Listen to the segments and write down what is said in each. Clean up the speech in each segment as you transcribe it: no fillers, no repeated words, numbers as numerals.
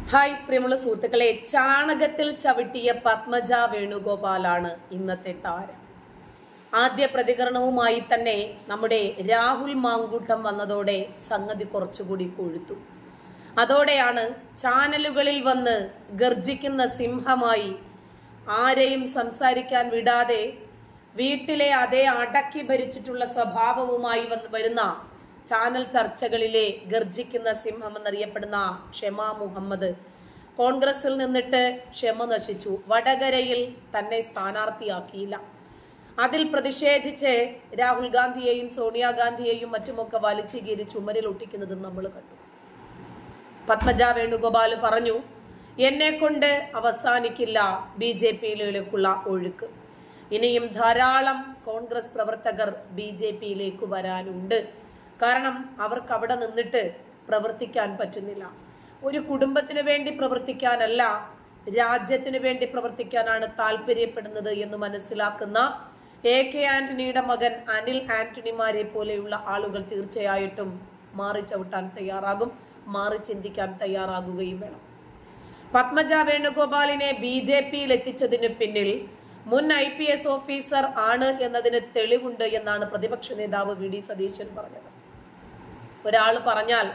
Hi പ്രിയമുള്ള സുഹൃത്തുക്കളെ, ചാണകത്തിൽ ചവിട്ടിയ പത്മജ വേണുഗോപാലാണ് ഇന്നത്തെ താരം. ആദ്യ പ്രതികരണവുമായി തന്നെ നമ്മുടെ രാഹുൽ മാങ്കൂട്ടം വന്നതോടെ സംഗതി കുറച്ചുകൂടി കൊഴുത്തു. അതോടെയാണ് ചാനലുകളിൽ വന്ന് ഗർജിക്കുന്ന സിംഹമായി ആരെയും സംസാരിക്കാൻ വിടാതെ വീട്ടിലെ അതേ അടക്കി ഭരിച്ചിട്ടുള്ള സ്വഭാവവുമായി വരുന്ന ചാനൽ ചർച്ചകളിലെ ഗർജിക്കുന്ന സിംഹം എന്നറിയപ്പെടുന്ന ക്ഷമ മുഹമ്മദ് കോൺഗ്രസിൽ നിന്നിട്ട് ക്ഷമ നശിച്ചു. വടകരയിൽ തന്നെ സ്ഥാനാർത്ഥിയാക്കിയില്ല. അതിൽ പ്രതിഷേധിച്ച് രാഹുൽ ഗാന്ധിയെയും സോണിയാഗാന്ധിയെയും മറ്റുമൊക്കെ വലിച്ചു കീറി ചുമരിൽ ഒട്ടിക്കുന്നത് നമ്മൾ കണ്ടു. പത്മജ വേണുഗോപാൽ പറഞ്ഞു, എന്നെ കൊണ്ട് അവസാനിക്കില്ല BJPയിലേക്കുള്ള ഒഴുക്ക്. ഇനിയും ധാരാളം കോൺഗ്രസ് പ്രവർത്തകർ BJPയിലേക്ക് വരാനുണ്ട്. കാരണം അവർക്ക് അവിടെ നിന്നിട്ട് പ്രവർത്തിക്കാൻ പറ്റുന്നില്ല. ഒരു കുടുംബത്തിന് വേണ്ടി പ്രവർത്തിക്കാനല്ല, രാജ്യത്തിന് വേണ്ടി പ്രവർത്തിക്കാനാണ് താല്പര്യപ്പെടുന്നത് എന്ന് മനസ്സിലാക്കുന്ന AK ആന്റണിയുടെ മകൻ അനിൽ ആന്റണിമാരെ പോലെയുള്ള ആളുകൾ തീർച്ചയായിട്ടും മാറി ചവിട്ടാൻ തയ്യാറാകും, മാറി ചിന്തിക്കാൻ തയ്യാറാകുകയും വേണം. പത്മജ വേണുഗോപാലിനെ BJPയിൽ എത്തിച്ചതിന് പിന്നിൽ മുൻ IPS ഓഫീസർ ആണ് എന്നതിന് തെളിവുണ്ട് എന്നാണ് പ്രതിപക്ഷ നേതാവ് VD സതീശൻ പറഞ്ഞത്. ഒരാൾ പറഞ്ഞാൽ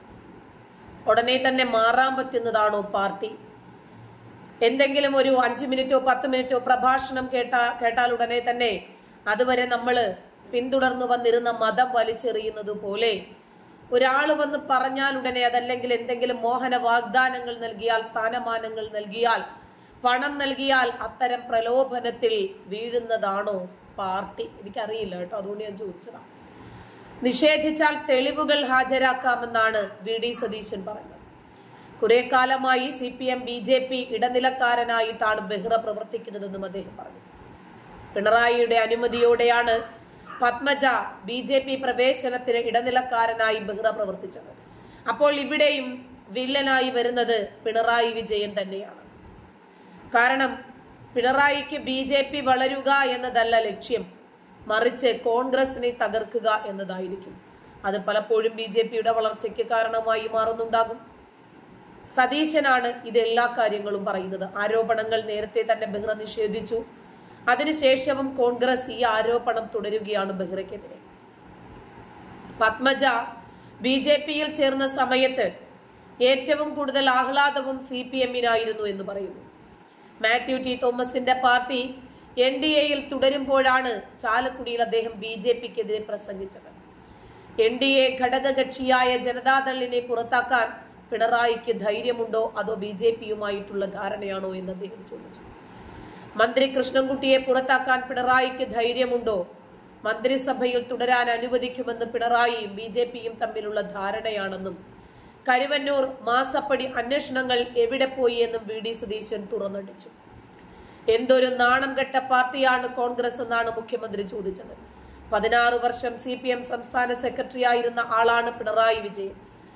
ഉടനെ തന്നെ മാറാൻ പറ്റുന്നതാണോ പാർട്ടി? എന്തെങ്കിലും ഒരു 5 മിനിറ്റോ 10 മിനിറ്റോ പ്രഭാഷണം കേട്ടാൽ ഉടനെ തന്നെ അതുവരെ നമ്മൾ പിന്തുടർന്നു വന്നിരുന്ന മതം വലിച്ചെറിയുന്നത് പോലെ ഒരാൾ വന്ന് പറഞ്ഞാൽ ഉടനെ, അതല്ലെങ്കിൽ എന്തെങ്കിലും മോഹന വാഗ്ദാനങ്ങൾ നൽകിയാൽ, സ്ഥാനമാനങ്ങൾ നൽകിയാൽ, പണം നൽകിയാൽ അത്തരം പ്രലോഭനത്തിൽ വീഴുന്നതാണോ പാർട്ടി? എനിക്കറിയില്ല കേട്ടോ, അതുകൊണ്ട് ഞാൻ ചോദിച്ചതാണ്. നിഷേധിച്ചാൽ തെളിവുകൾ ഹാജരാക്കാമെന്നാണ് VD സതീശൻ പറഞ്ഞത്. കുറെ കാലമായി CPM BJP ഇടനിലക്കാരനായിട്ടാണ് ബെഹ്റ പ്രവർത്തിക്കുന്നതെന്നും അദ്ദേഹം പറഞ്ഞു. പിണറായിയുടെ അനുമതിയോടെയാണ് പത്മജ BJP പ്രവേശനത്തിന് ഇടനിലക്കാരനായി ബെഹ്റ പ്രവർത്തിച്ചത്. അപ്പോൾ ഇവിടെയും വില്ലനായി വരുന്നത് പിണറായി വിജയൻ തന്നെയാണ്. കാരണം പിണറായിക്ക് BJP വളരുക എന്നതല്ല ലക്ഷ്യം, മറിച്ച് കോൺഗ്രസിനെ തകർക്കുക എന്നതായിരിക്കും. അത് പലപ്പോഴും BJPയുടെ വളർച്ചയ്ക്ക് കാരണമായി മാറുന്നുണ്ടാകും. സതീശനാണ് ഇതെല്ലാ കാര്യങ്ങളും പറയുന്നത്. ആരോപണങ്ങൾ നേരത്തെ തന്നെ ബെഹ്റ നിഷേധിച്ചു. അതിനുശേഷവും കോൺഗ്രസ് ഈ ആരോപണം തുടരുകയാണ് ബെഹ്റയ്ക്കെതിരെ. പത്മജ BJPയിൽ ചേർന്ന സമയത്ത് ഏറ്റവും കൂടുതൽ ആഹ്ലാദവും CPMനായിരുന്നു എന്ന് പറയുന്നു. മാത്യു ടി തോമസിന്റെ പാർട്ടി NDAയിൽ തുടരുമ്പോഴാണ് ചാലക്കുടിയിൽ അദ്ദേഹം BJPക്കെതിരെ പ്രസംഗിച്ചത്. NDA ഘടകകക്ഷിയായ ജനതാദളിനെ പുറത്താക്കാൻ പിണറായിക്ക് ധൈര്യമുണ്ടോ, അതോ BJPയുമായിട്ടുള്ള ധാരണയാണോ എന്ന് അദ്ദേഹം ചോദിച്ചു. മന്ത്രി കൃഷ്ണൻകുട്ടിയെ പുറത്താക്കാൻ പിണറായിക്ക് ധൈര്യമുണ്ടോ? മന്ത്രിസഭയിൽ തുടരാൻ അനുവദിക്കുമെന്ന് പിണറായിയും BJPയും തമ്മിലുള്ള ധാരണയാണെന്നും കരുവന്നൂർ മാസപ്പടി അന്വേഷണങ്ങൾ എവിടെ പോയി എന്നും VD സതീശൻ തുറന്നടിച്ചു. എന്തൊരു നാണം കെട്ട പാർട്ടിയാണ് കോൺഗ്രസ് എന്നാണ് മുഖ്യമന്ത്രി ചോദിച്ചത്. 16 വർഷം CPM സംസ്ഥാന സെക്രട്ടറി ആയിരുന്ന ആളാണ് പിണറായി വിജയൻ.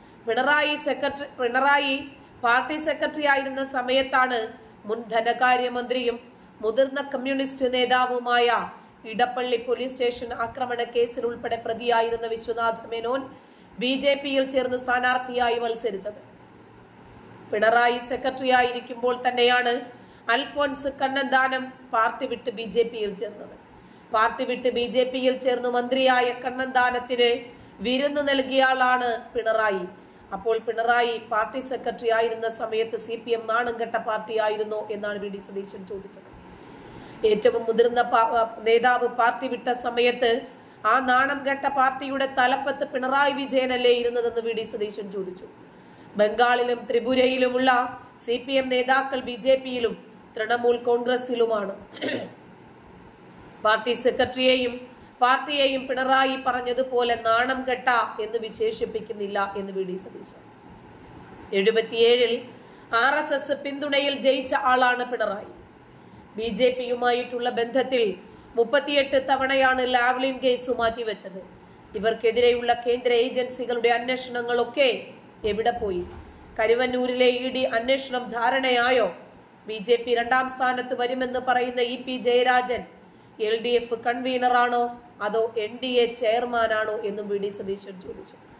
പിണറായി പാർട്ടി സെക്രട്ടറി ആയിരുന്ന സമയത്താണ് മുൻ ധനകാര്യമന്ത്രിയും മുതിർന്ന കമ്മ്യൂണിസ്റ്റ് നേതാവുമായ ഇടപ്പള്ളി പോലീസ് സ്റ്റേഷൻ ആക്രമണ കേസിൽ ഉൾപ്പെടെ പ്രതിയായിരുന്ന വിശ്വനാഥ മേനോൻ BJPയിൽ ചേർന്ന് സ്ഥാനാർത്ഥിയായി മത്സരിച്ചത്. പിണറായി സെക്രട്ടറി ആയിരിക്കുമ്പോൾ തന്നെയാണ് അൽഫോൻസ് കണ്ണന്താനം പാർട്ടി വിട്ട് BJPയിൽ ചേർന്നത്. പാർട്ടി വിട്ട് BJPയിൽ ചേർന്ന് മന്ത്രിയായ കണ്ണന്താനത്തിന് വിരുന്ന് നൽകിയ ആളാണ് പിണറായി. അപ്പോൾ പിണറായി പാർട്ടി സെക്രട്ടറി ആയിരുന്ന സമയത്ത് CPM നാണം കെട്ട പാർട്ടി ആയിരുന്നോ എന്നാണ് VD സതീശൻ ചോദിച്ചത്. ഏറ്റവും മുതിർന്ന നേതാവ് പാർട്ടി വിട്ട സമയത്ത് ആ നാണം കെട്ട പാർട്ടിയുടെ തലപ്പത്ത് പിണറായി വിജയനല്ലേ ഇരുന്നതെന്ന് VD സതീശൻ ചോദിച്ചു. ബംഗാളിലും ത്രിപുരയിലുമുള്ള CPM നേതാക്കൾ BJPയിലും തൃണമൂൽ കോൺഗ്രസിലുമാണ്. പാർട്ടി സെക്രട്ടറിയെയും പാർട്ടിയെയും പിണറായി പറഞ്ഞതുപോലെ നാണം കെട്ട എന്ന് വിശേഷിപ്പിക്കുന്നില്ല എന്ന് VD സതീശൻ. 77-ൽ RSS പിന്തുണയിൽ ജയിച്ച ആളാണ് പിണറായി. BJPയുമായിട്ടുള്ള ബന്ധത്തിൽ 38 തവണയാണ് ലാവ്ലിൻ കേസ് മാറ്റിവെച്ചത്. ഇവർക്കെതിരെയുള്ള കേന്ദ്ര ഏജൻസികളുടെ അന്വേഷണങ്ങളൊക്കെ എവിടെ പോയി? കരുവന്നൂരിലെ ED അന്വേഷണം ധാരണയായോ? BJP 2ാം സ്ഥാനത്ത് വരുമെന്ന് പറയുന്ന EP ജയരാജൻ LDF കൺവീനറാണോ അതോ NDA ചെയർമാനാണോ എന്നും VD സതീശൻ ചോദിച്ചു.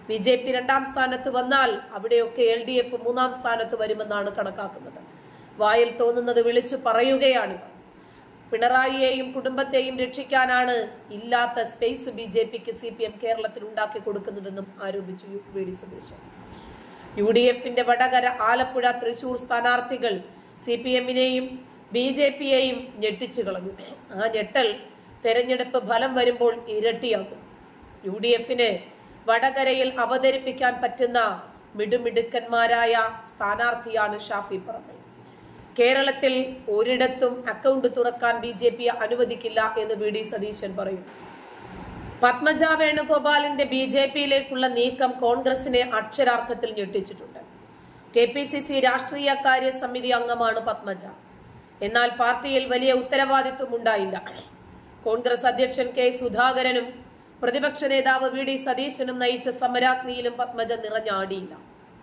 BJP 2ാം സ്ഥാനത്ത് വന്നാൽ അവിടെയൊക്കെ LDF 3ാം സ്ഥാനത്ത് വരുമെന്നാണ് കണക്കാക്കുന്നത്. വായിൽ തോന്നുന്നത് വിളിച്ചു പറയുകയാണിവർ. പിണറായിയെയും കുടുംബത്തെയും രക്ഷിക്കാനാണ് ഇല്ലാത്ത സ്പേസ് BJPക്ക് CPM കേരളത്തിൽ ഉണ്ടാക്കി കൊടുക്കുന്നതെന്നും ആരോപിച്ചു VD സതീശൻ. UDFന്റെ വടകര, ആലപ്പുഴ, തൃശൂർ സ്ഥാനാർത്ഥികൾ CPMനെയും BJPയെയും ഞെട്ടിച്ചു കളഞ്ഞു. ആ ഞെട്ടൽ തെരഞ്ഞെടുപ്പ് ഫലം വരുമ്പോൾ ഇരട്ടിയാകും. UDFന് വടകരയിൽ അവതരിപ്പിക്കാൻ പറ്റുന്ന മിടുമിടുക്കന്മാരായ സ്ഥാനാർത്ഥിയാണ് ഷാഫി പറമ്പിൽ. കേരളത്തിൽ ഒരിടത്തും അക്കൗണ്ട് തുറക്കാൻ BJP അനുവദിക്കില്ല എന്ന് VD സതീശൻ പറയും. പത്മജ വേണുഗോപാലിന്റെ BJPയിലേക്കുള്ള നീക്കം കോൺഗ്രസിനെ അക്ഷരാർത്ഥത്തിൽ ഞെട്ടിച്ചിട്ടുണ്ട്. KPCC രാഷ്ട്രീയകാര്യ സമിതി അംഗമാണ് പത്മജ. എന്നാൽ പാർട്ടിയിൽ വലിയ ഉത്തരവാദിത്വം ഉണ്ടായില്ല. കോൺഗ്രസ് അധ്യക്ഷൻ K സുധാകരനും പ്രതിപക്ഷ നേതാവ് VD സതീശനും നയിച്ച സമരാഗ്നിയിലും പത്മജ നിറഞ്ഞാടിയില്ല.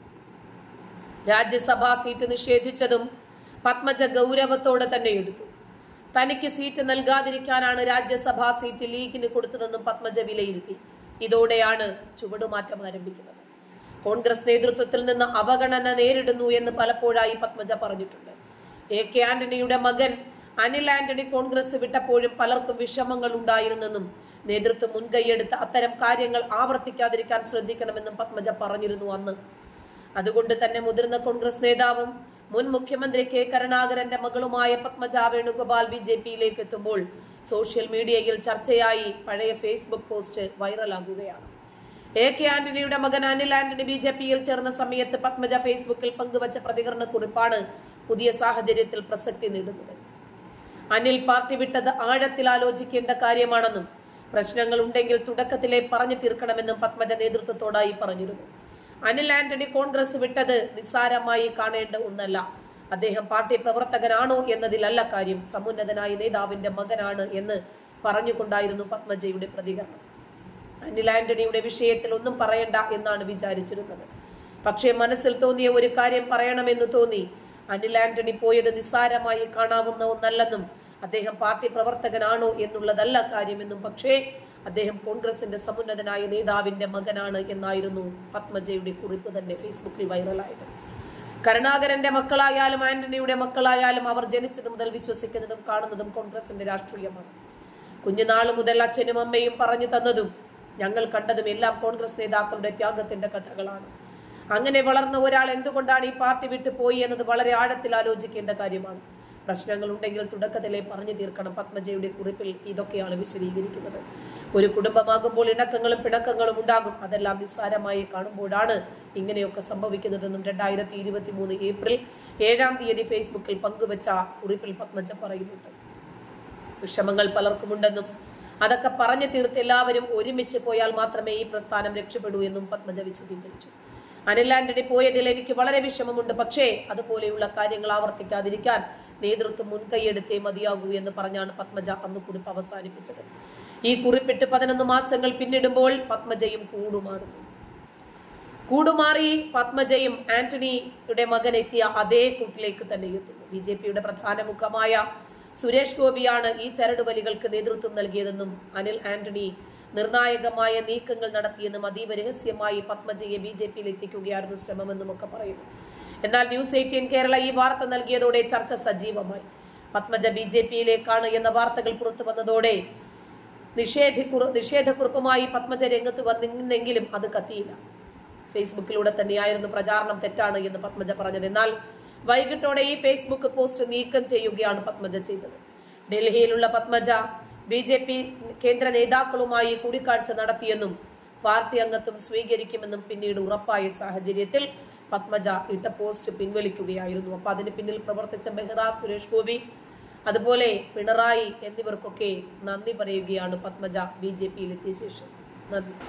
രാജ്യസഭാ സീറ്റ് നിഷേധിച്ചതും പത്മജ ഗൗരവത്തോടെ തന്നെ എടുത്തു. തനിക്ക് സീറ്റ് നൽകാതിരിക്കാനാണ് രാജ്യസഭാ സീറ്റ് ലീഗിന് കൊടുത്തതെന്നും പത്മജ വിലയിരുത്തി. ഇതോടെയാണ് ചുവടുമാറ്റം ആരംഭിക്കുന്നത്. കോൺഗ്രസ് നേതൃത്വത്തിൽ നിന്ന് അവഗണന നേരിടുന്നു എന്ന് പലപ്പോഴായി പത്മജ പറഞ്ഞിട്ടുണ്ട്. AK ആന്റണിയുടെ മകൻ അനിൽ ആന്റണി കോൺഗ്രസ് വിട്ടപ്പോഴും പലർക്കും വിഷമങ്ങൾ ഉണ്ടായിരുന്നെന്നും നേതൃത്വം മുൻകൈയെടുത്ത് അത്തരം കാര്യങ്ങൾ ആവർത്തിക്കാതിരിക്കാൻ ശ്രദ്ധിക്കണമെന്നും പത്മജ പറഞ്ഞിരുന്നു അന്ന്. അതുകൊണ്ട് തന്നെ മുതിർന്ന കോൺഗ്രസ് നേതാവും മുൻ മുഖ്യമന്ത്രി K കരുണാകരന്റെ മകളുമായ പത്മജ വേണുഗോപാൽ BJPയിലേക്ക് എത്തുമ്പോൾ സോഷ്യൽ മീഡിയയിൽ ചർച്ചയായി പഴയ ഫേസ്ബുക്ക് പോസ്റ്റ് വൈറലാകുകയാണ്. AK ആന്റണിയുടെ മകൻ അനിൽ ആന്റണി BJPയിൽ ചേർന്ന സമയത്ത് പത്മജ ഫേസ്ബുക്കിൽ പങ്കുവച്ച പ്രതികരണക്കുറിപ്പാണ് പുതിയ സാഹചര്യത്തിൽ പ്രസക്തി നേടുന്നത്. അനിൽ പാർട്ടി വിട്ടത് ആഴത്തിൽ ആലോചിക്കേണ്ട കാര്യമാണെന്നും പ്രശ്നങ്ങൾ ഉണ്ടെങ്കിൽ തുടക്കത്തിലെ പറഞ്ഞു തീർക്കണമെന്നും പത്മജ നേതൃത്വത്തോടായി പറഞ്ഞിരുന്നു. അനിൽ ആന്റണി കോൺഗ്രസ് വിട്ടത് നിസ്സാരമായി കാണേണ്ട ഒന്നല്ല. അദ്ദേഹം പാർട്ടി പ്രവർത്തകനാണോ എന്നതിലല്ല കാര്യം, സമുന്നതനായ നേതാവിന്റെ മകനാണ് എന്ന് പറഞ്ഞുകൊണ്ടായിരുന്നു പത്മജയുടെ പ്രതികരണം. അനിൽ ആന്റണിയുടെ വിഷയത്തിൽ ഒന്നും പറയണ്ട എന്നാണ് വിചാരിച്ചിരുന്നത്. പക്ഷേ മനസ്സിൽ തോന്നിയ ഒരു കാര്യം പറയണമെന്ന് തോന്നി. അനിൽ ആന്റണി പോയത് നിസ്സാരമായി കാണാവുന്ന ഒന്നല്ലെന്നും അദ്ദേഹം പാർട്ടി പ്രവർത്തകനാണോ എന്നുള്ളതല്ല കാര്യമെന്നും, പക്ഷേ അദ്ദേഹം കോൺഗ്രസിന്റെ സമുന്നതനായ നേതാവിന്റെ മകനാണ് എന്നായിരുന്നു പത്മജയുടെ കുറിപ്പ് തന്നെ ഫേസ്ബുക്കിൽ വൈറലായത്. കരുണാകരന്റെ മക്കളായാലും ആന്റണിയുടെ മക്കളായാലും അവർ ജനിച്ചത് മുതൽ വിശ്വസിക്കുന്നതും കാണുന്നതും കോൺഗ്രസിന്റെ രാഷ്ട്രീയമാണ്. കുഞ്ഞുനാളു മുതൽ അച്ഛനും അമ്മയും പറഞ്ഞു തന്നതും ഞങ്ങൾ കണ്ടതും എല്ലാം കോൺഗ്രസ് നേതാക്കളുടെ ത്യാഗത്തിന്റെ കഥകളാണ്. അങ്ങനെ വളർന്ന ഒരാൾ എന്തുകൊണ്ടാണ് ഈ പാർട്ടി വിട്ടു പോയി എന്നത് വളരെ ആഴത്തിൽ ആലോചിക്കേണ്ട കാര്യമാണ്. പ്രശ്നങ്ങൾ ഉണ്ടെങ്കിൽ തുടക്കത്തിലെ പറഞ്ഞു തീർക്കണം. പത്മജയുടെ കുറിപ്പിൽ ഇതൊക്കെയാണ് വിശദീകരിക്കുന്നത്. ഒരു കുടുംബമാകുമ്പോൾ ഇണക്കങ്ങളും പിണക്കങ്ങളും ഉണ്ടാകും. അതെല്ലാം നിസ്സാരമായി കാണുമ്പോഴാണ് ഇങ്ങനെയൊക്കെ സംഭവിക്കുന്നതെന്നും 2023 ഏപ്രിൽ 7-ാം തീയതി ഫേസ്ബുക്കിൽ പങ്കുവച്ച കുറിപ്പിൽ പത്മജ പറയുന്നുണ്ട്. വിഷമങ്ങൾ പലർക്കുമുണ്ടെന്നും അതൊക്കെ പറഞ്ഞു തീർത്ത് എല്ലാവരും ഒരുമിച്ച് പോയാൽ മാത്രമേ ഈ പ്രസ്ഥാനം രക്ഷപ്പെടൂ എന്നും പത്മജ വിശദീകരിച്ചു. അനിൽ ആന്റണി പോയതിൽ എനിക്ക് വളരെ വിഷമമുണ്ട്. പക്ഷേ അതുപോലെയുള്ള കാര്യങ്ങൾ ആവർത്തിക്കാതിരിക്കാൻ നേതൃത്വം മുൻകൈയെടുത്തേ മതിയാകൂ എന്ന് പറഞ്ഞാണ് പത്മജ അന്ന് കുറിപ്പ് അവസാനിപ്പിച്ചത്. ഈ കുറിപ്പിട്ട് 11 മാസങ്ങൾ പിന്നിടുമ്പോൾ പത്മജയും കൂടുമാറി പത്മജയും ആന്റണിയുടെ മകൻ എത്തിയ അതേ കൂട്ടിലേക്ക് തന്നെ എത്തുന്നു. BJPയുടെ പ്രധാന മുഖമായ സുരേഷ് ഗോപിയാണ് ഈ ചരടുവലികൾക്ക് നേതൃത്വം നൽകിയതെന്നും അനിൽ ആന്റണി നിർണായകമായ നീക്കങ്ങൾ നടത്തിയെന്നും അതീവ രഹസ്യമായി പത്മജയെ BJPയിൽ എത്തിക്കുകയായിരുന്നു ശ്രമമെന്നും ഒക്കെ പറയുന്നു. എന്നാൽ ന്യൂസ് 18 കേരള ഈ വാർത്ത നൽകിയതോടെ ചർച്ച സജീവമായി. പത്മജ BJPയിലേക്കാണ് എന്ന വാർത്തകൾ പുറത്തു വന്നതോടെ നിഷേധക്കുറിപ്പുമായി പത്മജ രംഗത്ത് വന്നെങ്കിലും അത് കത്തിയില്ല. ഫേസ്ബുക്കിലൂടെ തന്നെയായിരുന്നു പ്രചാരണം തെറ്റാണ് എന്ന് പത്മജ പറഞ്ഞത്. എന്നാൽ വൈകിട്ടോടെ ഈ ഫേസ്ബുക്ക് പോസ്റ്റ് നീക്കം ചെയ്യുകയാണ് പത്മജ ചെയ്തത്. ഡൽഹിയിലുള്ള പത്മജ BJP കേന്ദ്ര നേതാക്കളുമായി കൂടിക്കാഴ്ച നടത്തിയെന്നും പാർട്ടി അംഗത്വം സ്വീകരിക്കുമെന്നും പിന്നീട് ഉറപ്പായ സാഹചര്യത്തിൽ പത്മജ ഇട്ട പോസ്റ്റ് പിൻവലിക്കുകയായിരുന്നു. അപ്പൊ അതിന് പിന്നിൽ പ്രവർത്തിച്ച മെഹ്റ, സുരേഷ് ഗോപി, അതുപോലെ പിണറായി എന്നിവർക്കൊക്കെ നന്ദി പറയുകയാണ് പത്മജ BJPയിൽ എത്തിയ ശേഷം. നന്ദി.